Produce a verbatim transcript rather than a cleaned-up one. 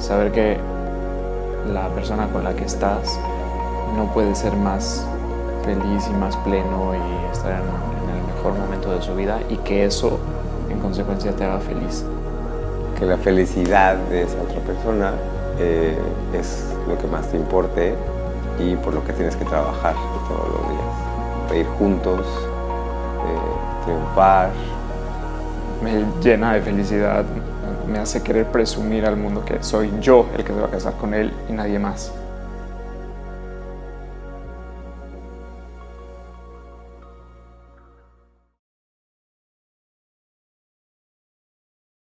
Saber que la persona con la que estás no puede ser más feliz y más pleno y estar en, en el mejor momento de su vida, y que eso en consecuencia te haga feliz. Que la felicidad de esa otra persona eh, es lo que más te importe y por lo que tienes que trabajar todos los días. Reír juntos, eh, triunfar. Me llena de felicidad, me hace querer presumir al mundo que soy yo el que se va a casar con él y nadie más.